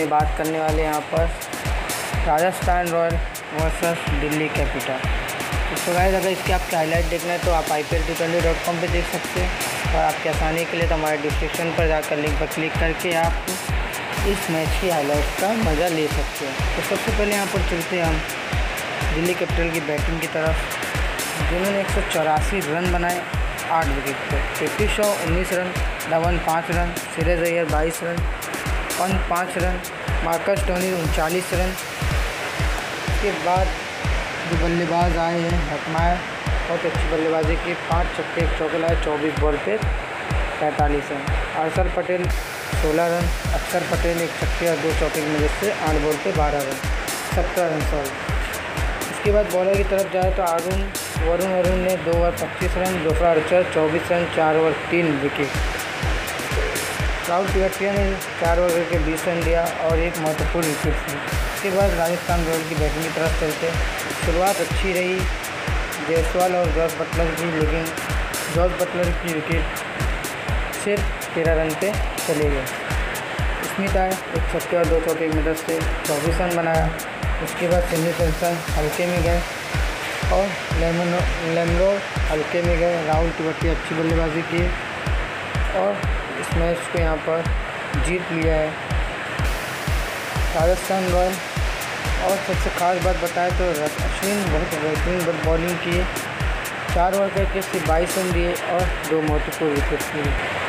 बात करने वाले यहाँ पर Rajasthan royal versus Delhi capital. तो गाइस अगर इसके आपके हाईलाइट देखना है तो आप IPL20.com पे देख सकते हैं, और आपकी आसानी के लिए तो हमारे डिस्क्रिप्शन पर जाकर लिंक पर क्लिक करके आप इस मैच की हाईलाइट का मज़ा ले सकते हैं। तो सबसे पहले यहाँ पर चलते हैं हम दिल्ली कैपिटल की बैटिंग की तरफ, जिन्होंने 184 रन बनाए 8 विकेट पर। Prithvi Shaw 19 run, Dhawan 5 run, Shreyas Iyer 22 run, Pant 5 run, Marcus Stoinis 39 run. उसके बाद जो बल्लेबाज आए हैं हटमायर, बहुत अच्छी बल्लेबाजी की, 5 छक्के 1 चौके लाए 24 बॉल पे 45 रन। हर्षल पटेल 16 रन, अक्षर पटेल 1 छक्के और 2 चौके की मदद से 8 बॉल पे 12 रन 17 रन सॉरी। इसके बाद बॉलर की तरफ जाए तो वरुण ने 2 over 25 run, Jofra Archer 24 run 4 over 3 wicket. Rahul Tiwari ने 4 ओवर के 20 रन दिया और एक महत्वपूर्ण विकेट थी। इसके बाद राजस्थान रॉयल की बैटिंग की तरफ चलते। शुरुआत अच्छी रही जायसवाल और जॉस बटलर की, लेकिन जॉस बटलर की विकेट सिर्फ 13 रन पे चले गए। स्मिथ आए 1 छक्के और 2 चौके की मदद से 24 रन बनाया। उसके बाद सिंधु सेंसन हल्के में गए और लेमरो हल्के में गए। राहुल तिवारी अच्छी बल्लेबाजी की और इस मैच को यहाँ पर जीत लिया है राजस्थान रॉयल। और सबसे ख़ास बात बताएं तो अश्विन बहुत बेहतरीन बॉलिंग की, 4 ओवर करके सिर्फ 22 रन दिए और 2 महत्वपूर्ण विकेट लिए।